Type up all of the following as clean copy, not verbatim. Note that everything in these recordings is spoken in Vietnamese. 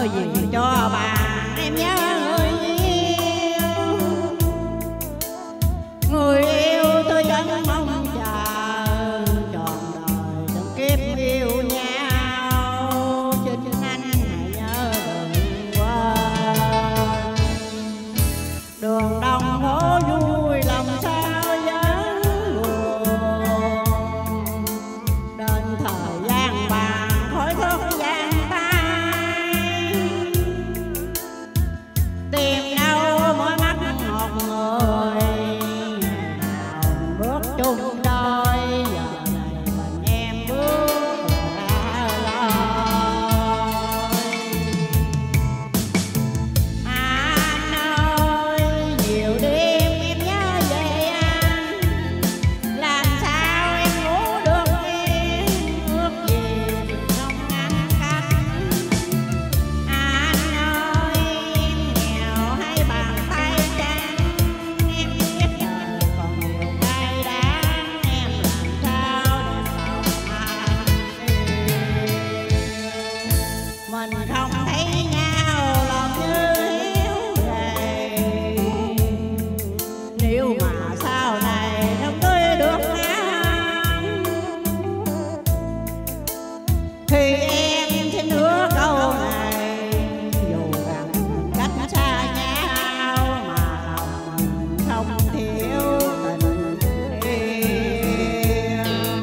gì cho bạn em nhớ người yêu tôi vẫn mong chờ trọn đời từng kiếp yêu nhau. Xin anh hãy nhớ đừng quên đường đông phố vui lòng sao vẫn buồn. Đến thời gian bàn khói thuốc gian tay tìm đâu mỗi mắt một người bước chung đôi. Giờ này mình em bước ra lối. Anh ơi nhiều đêm em nhớ về anh, làm sao em ngủ được yên, ước gì mình không ngăn cách. Anh ơi em nghèo hay bàn tay trắng, em biết đời còn nhiều cay đắng, em làm sao để lòng mình không thấy nhau lòng như hiếu thề. Nếu mà sau này không tôi được ngắm thì em sẽ hứa câu này, dù rằng cách xa nhau mà lòng mình không thiếu tình yêu.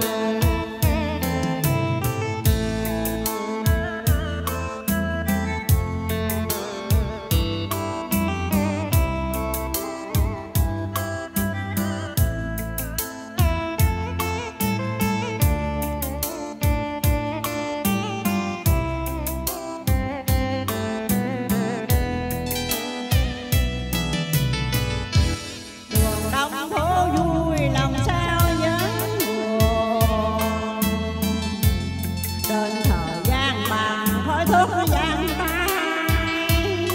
Đường đông phố vui lòng sao vẫn buồn. Đến thời gian bàn khói thuốc gian tay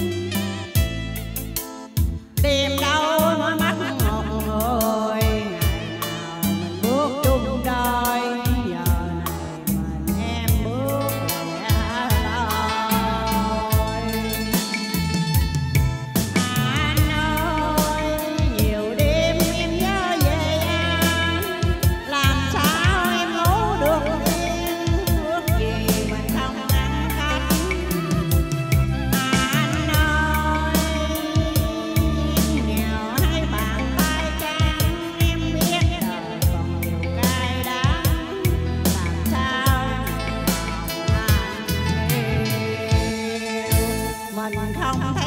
tìm đâu mỗi mắt một người. Ngày nào mình bước chung đôi, giờ này mình em bước lẻ loi. Anh ơi nhiều đêm em nhớ về anh, làm sao em ngủ được yên, ước gì mình không ngăn cách. Anh ơi em nghèo hay bàn tay trắng, em biết đời còn nhiều cay đắng, làm sao để lòng anh yêu mình không